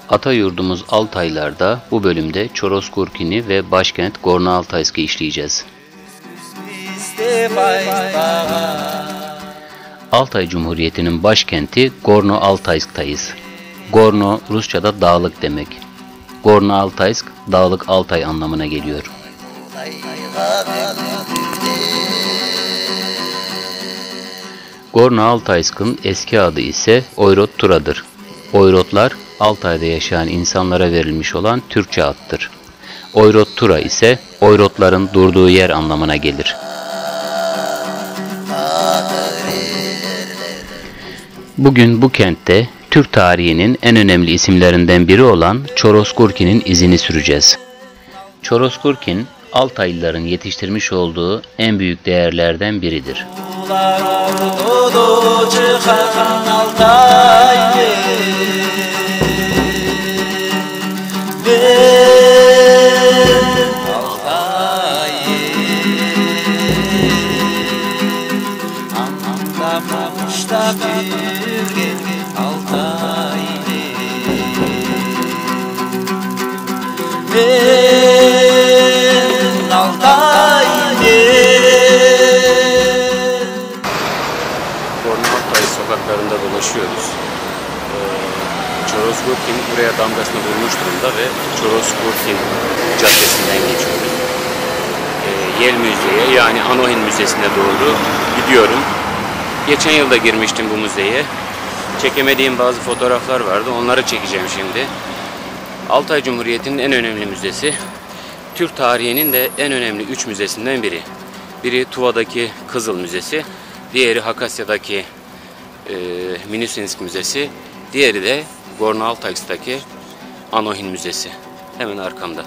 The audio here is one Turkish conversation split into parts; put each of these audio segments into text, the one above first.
Ata yurdumuz Altaylar'da bu bölümde Çoros-Gurkini ve başkent Gorno-Altaysk'ı işleyeceğiz. Altay Cumhuriyeti'nin başkenti Gorno-Altaysk'tayız. Gorno Rusça'da dağlık demek. Gorno-Altaysk, dağlık Altay anlamına geliyor. Gorno-Altaysk'ın eski adı ise Oyrot Tura'dır. Oyrotlar, Altay'da yaşayan insanlara verilmiş olan Türkçe addır. Oyrot Tura ise Oyrotların durduğu yer anlamına gelir. Bugün bu kentte Türk tarihinin en önemli isimlerinden biri olan Çoros-Gurkin'in izini süreceğiz. Çoros-Gurkin, Altaylıların yetiştirmiş olduğu en büyük değerlerden biridir. Gorno-Altay sokaklarında dolaşıyoruz. Çoros-Gurkin buraya damgasını vurmuş durumda ve Çoros-Gurkin Caddesi'nden geçiyoruz. Yel Müze'ye, yani Anohin Müzesi'ne doğru gidiyorum. Geçen yılda girmiştim bu müzeye. Çekemediğim bazı fotoğraflar vardı. Onları çekeceğim şimdi. Altay Cumhuriyeti'nin en önemli müzesi. Türk tarihinin de en önemli 3 müzesinden biri. Biri Tuva'daki Kızıl Müzesi, diğeri Hakasya'daki Minusинsk Müzesi, diğeri de Gorno-Altaysk'taki Anohin Müzesi. Hemen arkamda.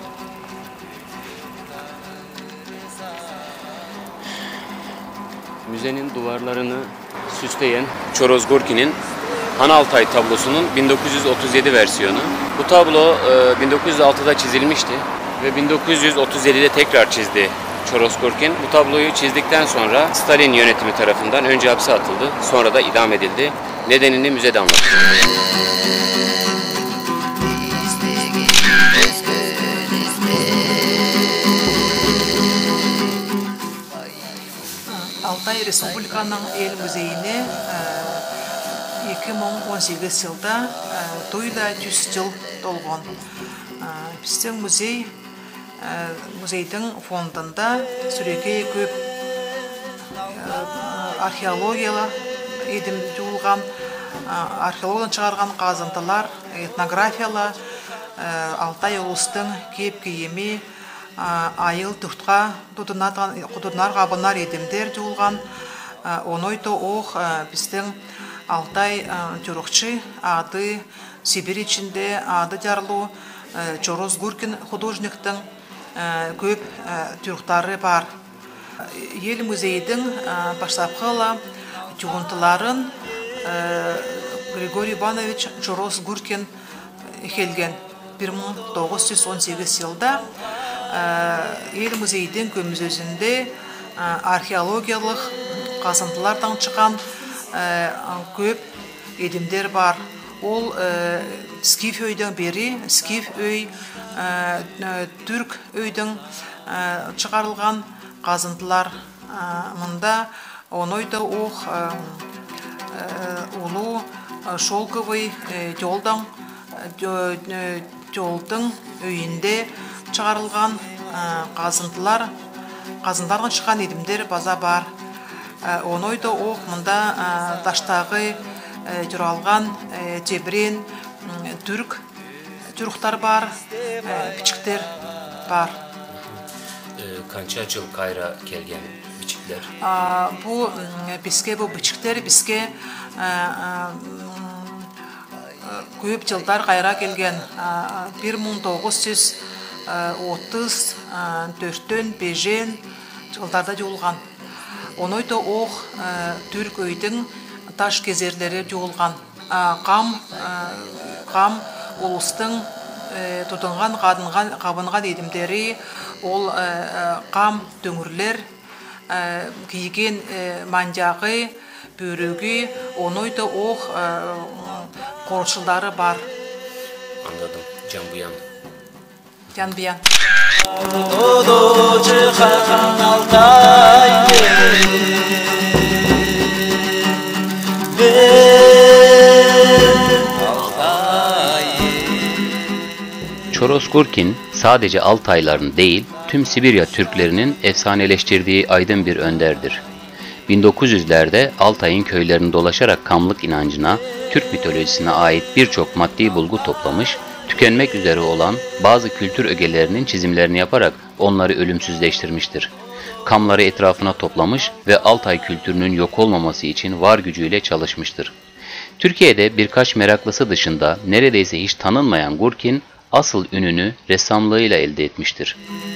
Müzenin duvarlarını süsleyen Çoros-Gurkin'in Han Altay tablosunun 1937 versiyonu. Bu tablo 1906'da çizilmişti ve 1937'de tekrar çizdi Çoros-Gurkin. Bu tabloyu çizdikten sonra Stalin yönetimi tarafından önce hapse atıldı, sonra da idam edildi. Nedenini müzede anlatıyor. Altay Respublikanın El Müzeyine 2018 yılda toyda 100 yıl dolğan. Bizden muzeyдің fondunda sürekli köp arxeologiyalı edim juğulğan, arxeologdan çıkargan qazıntılar, etnografiyalı Altay улустың кеп киеми, айыл тұқтқа құдынар қабынар едімдер жуылған. Онойты оқ біздің Alтай Türkçe adı Sibir içinde adı jarlı Çoros-Gurkin художниктың köp Türkleri var. Ел müzeyдің başsapқылы juğuntıların Grigorий Иванович Çoros-Gurkin келген 1918 yılda El müzeyдің көмізözünde arxeologiyalıq qazıntılardan çıkan köp edimler var. Ol Skif öyden beri, Skif öy, Türk öyden çıkarılgan qazıntılar mında onoyda oq ulu şolkovый yoldan öyünde çıkarılgan qazıntılardan çıkan edimler baza var. Onoyda oq mında daştағы жүралған тебірен Türkler var, biçikler var. Kança yıl Kayra kelgen biçikler? Bu biçikler bizge köp yıllar Kayra kelgen 1934'ten 5 yıllarda juğulğan. Onoyda oq Türk öyдің taş gezerleri juğulğan. Qam улустың тұтынған қабынған едімдері, ол қам төңірлер, киген манжағы, börügi, onoyda oq korçulları var. Anladım. Can bu yan. Can Biyan. Çoros Gurkin sadece Altayların değil, tüm Sibirya Türklerinin efsaneleştirdiği aydın bir önderdir. 1900'lerde Altay'ın köylerini dolaşarak Kamlık inancına, Türk mitolojisine ait birçok maddi bulgu toplamış, tükenmek üzere olan bazı kültür ögelerinin çizimlerini yaparak onları ölümsüzleştirmiştir. Kamları etrafına toplamış ve Altay kültürünün yok olmaması için var gücüyle çalışmıştır. Türkiye'de birkaç meraklısı dışında neredeyse hiç tanınmayan Gurkin, asıl ününü ressamlığıyla elde etmiştir.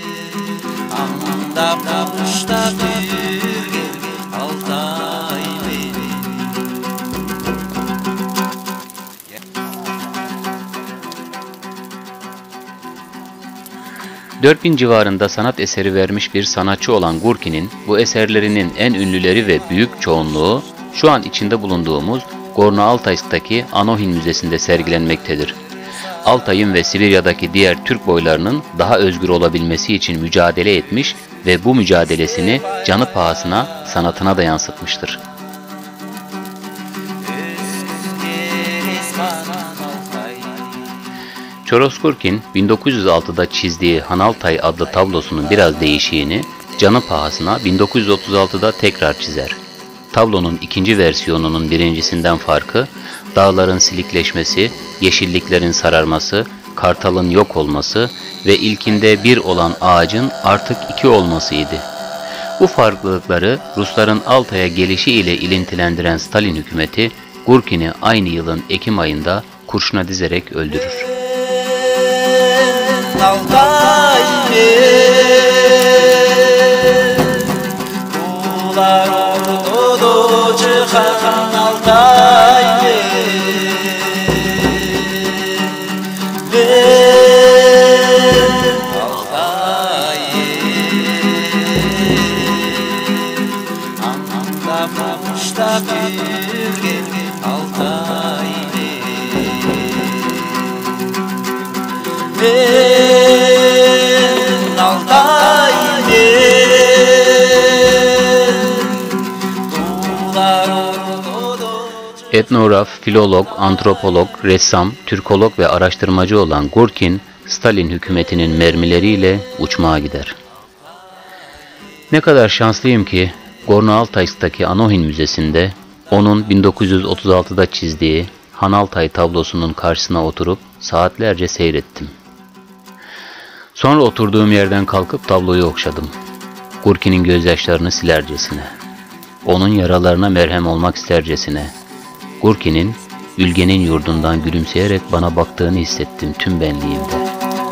4000 civarında sanat eseri vermiş bir sanatçı olan Gurkin'in bu eserlerinin en ünlüleri ve büyük çoğunluğu şu an içinde bulunduğumuz Gorno-Altaysk'taki Anohin Müzesi'nde sergilenmektedir. Altay'ın ve Sibirya'daki diğer Türk boylarının daha özgür olabilmesi için mücadele etmiş ve bu mücadelesini canı pahasına sanatına da yansıtmıştır. Çoros Gurkin 1906'da çizdiği Hanaltay adlı tablosunun biraz değişiğini canı pahasına 1936'da tekrar çizer. Tablonun ikinci versiyonunun birincisinden farkı, dağların silikleşmesi, yeşilliklerin sararması, kartalın yok olması ve ilkinde bir olan ağacın artık iki olmasıydı. Bu farklılıkları Rusların Altay'a gelişi ile ilintilendiren Stalin hükümeti, Gurkin'i aynı yılın Ekim ayında kurşuna dizerek öldürür. Etnograf, filolog, antropolog, ressam, Türkolog ve araştırmacı olan Gurkin, Stalin hükümetinin mermileriyle uçmaya gider. Ne kadar şanslıyım ki Gorno-Altaysk'taki Anohin Müzesi'nde onun 1936'da çizdiği Hanaltay tablosunun karşısına oturup saatlerce seyrettim. Sonra oturduğum yerden kalkıp tabloyu okşadım. Gurkin'in gözyaşlarını silercesine, onun yaralarına merhem olmak istercesine, Gurkin'in Ülge'nin yurdundan gülümseyerek bana baktığını hissettim tüm benliğimde.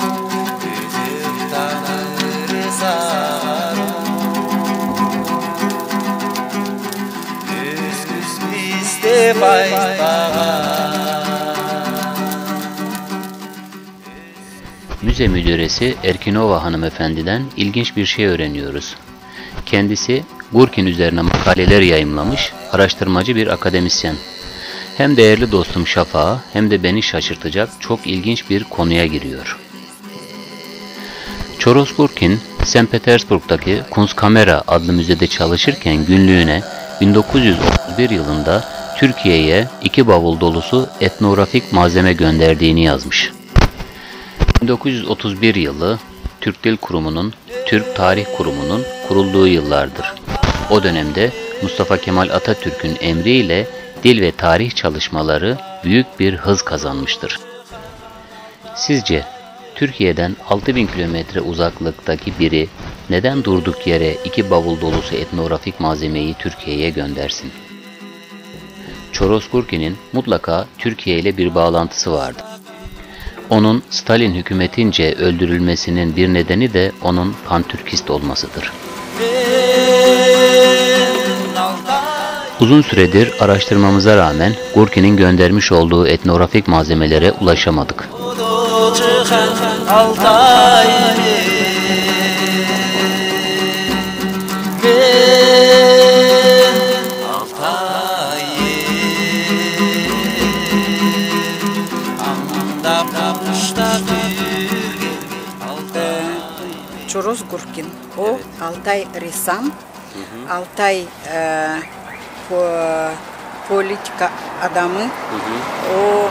Müze müdüresi Erkinova hanımefendiden ilginç bir şey öğreniyoruz. Kendisi Gurkin üzerine makaleler yayımlamış, araştırmacı bir akademisyen. Hem değerli dostum Şafak'a hem de beni şaşırtacak çok ilginç bir konuya giriyor. Çoros Gurkin, St. Petersburg'daki Kunstkamera adlı müzede çalışırken günlüğüne 1931 yılında Türkiye'ye 2 bavul dolusu etnografik malzeme gönderdiğini yazmış. 1931 yılı Türk Dil Kurumu'nun, Türk Tarih Kurumu'nun kurulduğu yıllardır. O dönemde Mustafa Kemal Atatürk'ün emriyle dil ve tarih çalışmaları büyük bir hız kazanmıştır. Sizce Türkiye'den 6000 kilometre uzaklıktaki biri neden durduk yere 2 bavul dolusu etnografik malzemeyi Türkiye'ye göndersin? Çoros Gurkin'in mutlaka Türkiye ile bir bağlantısı vardı. Onun Stalin hükümetince öldürülmesinin bir nedeni de onun pantürkist olmasıdır. Uzun süredir araştırmamıza rağmen Gurkin'in göndermiş olduğu etnografik malzemelere ulaşamadık. Çoroz Gurkin. O Evet. Altay ressam, Altay politika adamı. O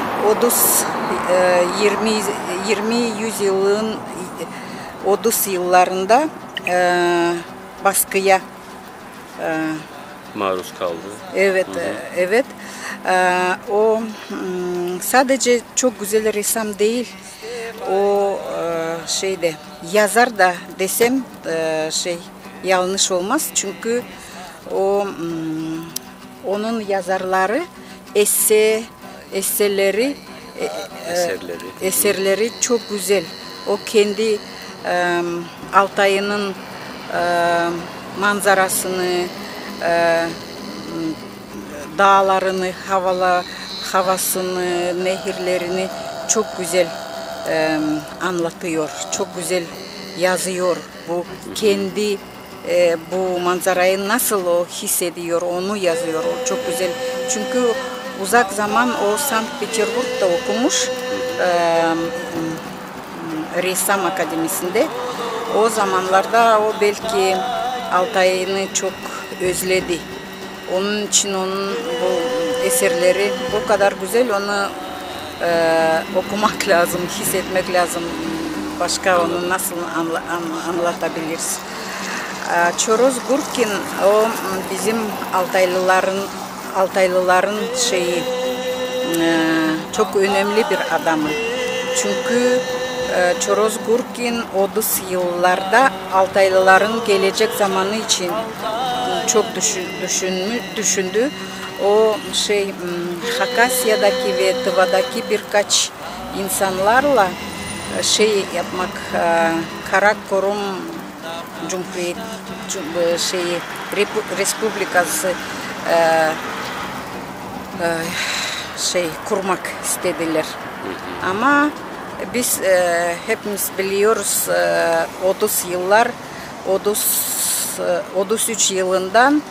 20 yüzyılın 30 yıllarında baskıya Maruz kaldı. evet evet. O sadece çok güzel ressam değil. O şeyde yazar da desem yanlış olmaz çünkü o onun yazarları eserleri çok güzel. O kendi Altay'ın manzarasını, dağlarını, havasını, nehirlerini çok güzel anlatıyor. Çok güzel yazıyor. Bu kendi bu manzarayı nasıl o hissediyor onu yazıyor. O çok güzel. Çünkü uzak zaman o Sankt Peterburg'da okumuş Ressam Akademisi'nde. O zamanlarda o belki Altay'ını çok özledi. Onun için onun bu eserleri o kadar güzel, onu okumak lazım, hissetmek lazım. Başka onu nasıl anlatabiliriz? Çoroz Gurkin o bizim Altaylıların çok önemli bir adamı. Çünkü Çoroz Gurkin 30 yıllarda Altaylıların gelecek zamanı için çok düşündü. O Hakasya'daki ve Tıva'daki birkaç insanlarla yapmak, Karakorum Cumhuriyet Respublikası kurmak istediler. Ama biz hepimiz biliyoruz 33 yılından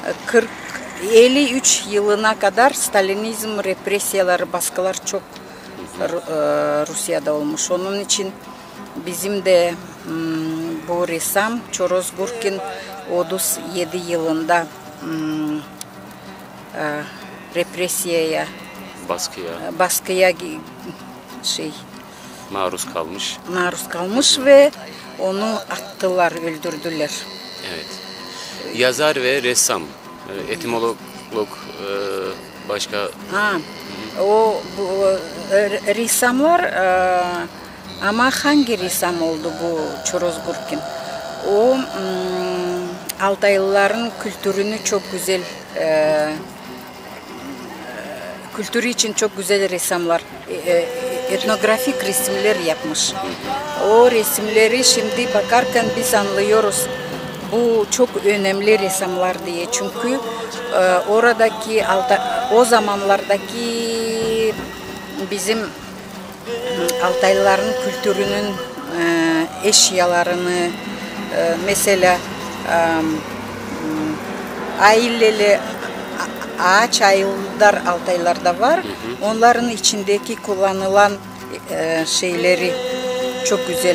53 yılına kadar Stalinizm, represiyaları, baskılar çok Rusya'da olmuş. Onun için bizim de bu ressam Çoroz Gurkin 37 yılında represiyaya, baskıya maruz kalmış ve onu attılar, öldürdüler. Evet. Yazar ve ressam, etimolog başka. O ressamlar ama hangi ressam oldu bu Çoroz Gurkin? O Altaylıların kültürünü çok güzel, kültürü için çok güzel ressamlar, etnografik resimler yapmış. O resimleri şimdi bakarken biz anlıyoruz. Bu çok önemli ressamlar diye. Çünkü oradaki o zamanlardaki bizim Altaylıların kültürünün eşyalarını mesela aileli ağaç ayıllar Altaylılarda var. Onların içindeki kullanılan şeyleri çok güzel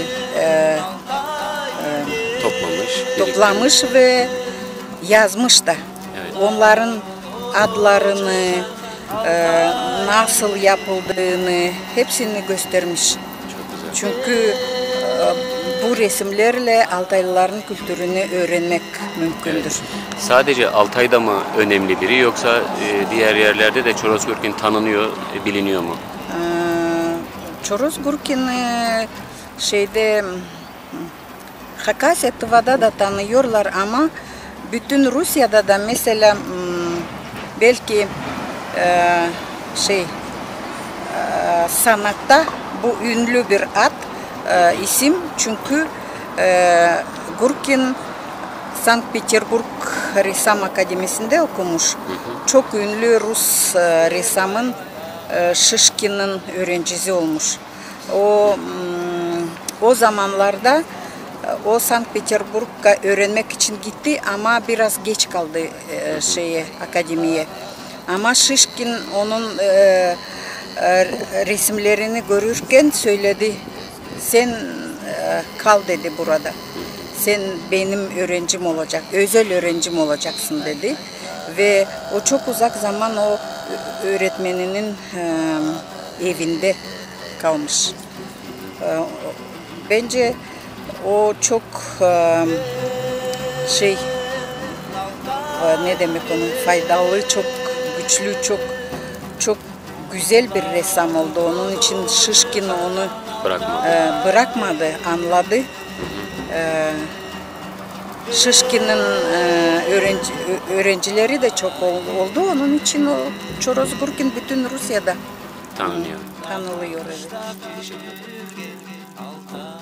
toplamış ve yazmış da. Evet. Onların adlarını, nasıl yapıldığını hepsini göstermiş. Çünkü bu resimlerle Altaylıların kültürünü öğrenmek mümkündür. Evet. Sadece Altay'da mı önemli biri yoksa diğer yerlerde de Çoroz Gurkin tanınıyor, biliniyor mu? Çoroz Gurkin Hakasya, Tıva'da da tanıyorlar ama bütün Rusya'da da mesela belki sanatta bu ünlü bir ad, isim çünkü Gurkin Sankt Peterburg Ressam Akademisi'nde okumuş. Çok ünlü Rus ressamın Şişkin'in öğrencisi olmuş. O zamanlarda o Sankt Peterburg'a öğrenmek için gitti ama biraz geç kaldı akademiye. Ama Şişkin onun resimlerini görürken söyledi, sen kal dedi burada. sen benim öğrencim olacak, özel öğrencim olacaksın dedi. Ve o çok uzak zaman o öğretmeninin evinde kalmış. Bence o çok ne demek onun faydalı, çok güçlü, çok güzel bir ressam oldu. Onun için Şişkin onu bırakmadı, anladı. Şişkin'in öğrencileri de çok oldu. Onun için o Çoros Gurkin bütün Rusya'da Tanınıyor. tanılıyor. Evet.